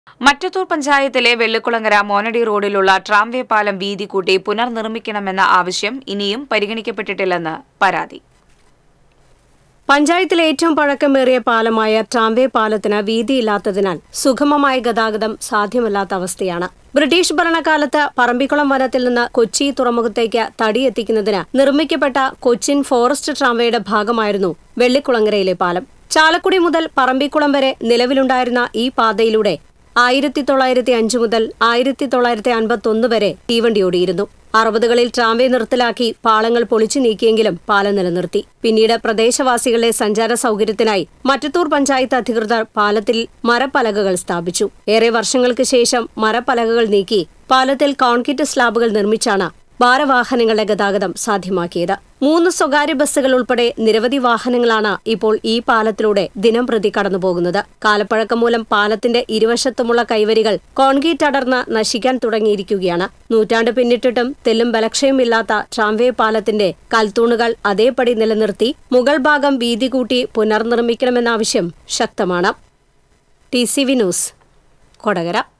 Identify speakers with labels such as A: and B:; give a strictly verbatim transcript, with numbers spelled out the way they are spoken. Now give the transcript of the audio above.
A: മറ്റത്തൂർ പഞ്ചായത്തിലെ വെള്ളിക്കുളങ്ങര മോനടി റോഡിലുള്ള ട്രാംവേ പാലം വീതി കൂട്ടി പുനർനിർമ്മിക്കണമെന്ന ആവശ്യം ഇനിയും പരിഗണിക്കപ്പെട്ടിട്ടില്ലെന്ന് പരാതി.
B: പഞ്ചായത്തിലെ ഏറ്റവും പഴക്കമേറിയ പാലമായ ട്രാംവേ പാലത്തിന് വീതിയില്ലാത്തതിനാൽ സുഗമമായ ഗതാഗതം സാധ്യമല്ലാത്ത അവസ്ഥയാണ്. ബ്രിട്ടീഷ് ഭരണകാലത്ത് പറമ്പിക്കുളം വനത്തിൽ നിന്ന് കൊച്ചി തുറമുഖത്തേക്ക് തടിയെത്തിക്കുന്നതിന് നിർമ്മിക്കപ്പെട്ട കൊച്ചിൻ ഫോറസ്റ്റ് ട്രാംവേയുടെ ഭാഗമായിരുന്നു വെള്ളിക്കുളങ്ങരയിലെ പാലം. ചാലക്കുടി മുതൽ പറമ്പിക്കുളം വരെ നിലവിലുണ്ടായിരുന്ന ഈ പാതയിലൂടെ ആയിരത്തി തൊള്ളായിരത്തി അഞ്ച് മുതൽ ആയിരത്തി തൊള്ളായിരത്തി അൻപത്തൊന്ന് വരെ തീവണ്ടി ഓടിയിരുന്നു. അറുപതുകളിൽ ട്രാംവേ നിർത്തലാക്കി പാളങ്ങൾ പൊളിച്ചു നീക്കിയെങ്കിലും പാലം നിലനിർത്തി. പിന്നീട് പ്രദേശവാസികളുടെ സഞ്ചാര സൗകര്യത്തിനായി മറ്റത്തൂർ പഞ്ചായത്ത് അധികൃതർ പാലത്തിൽ മരപ്പലകകൾ സ്ഥാപിച്ചു. ഏറെ വർഷങ്ങൾക്ക് ശേഷം മരപ്പലകകൾ നീക്കി പാലത്തിൽ കോൺക്രീറ്റ് സ്ലാബുകൾ നിർമ്മിച്ചാണ് ഭാരവാഹനങ്ങളുടെ ഗതാഗതം സാധ്യമാക്കിയത്. മൂന്ന് സ്വകാര്യ ബസ്സുകൾ ഉൾപ്പെടെ നിരവധി വാഹനങ്ങളാണ് ഇപ്പോൾ ഈ പാലത്തിലൂടെ ദിനം പ്രതി കടന്നുപോകുന്നത്. കാലപ്പഴക്കം മൂലം പാലത്തിന്റെ ഇരുവശത്തുമുള്ള കൈവരികൾ കോൺക്രീറ്റ് അടർന്ന് നശിക്കാൻ തുടങ്ങിയിരിക്കുകയാണ്. നൂറ്റാണ്ട് പിന്നിട്ടിട്ടും തെല്ലും ബലക്ഷയമില്ലാത്ത ട്രാംവേ പാലത്തിന്റെ കൽത്തൂണുകൾ അതേപടി നിലനിർത്തി മുകൾ ഭാഗം വീതി കൂട്ടി പുനർനിർമ്മിക്കണമെന്ന ആവശ്യം ശക്തമാണ്. T C V news, Kodakara.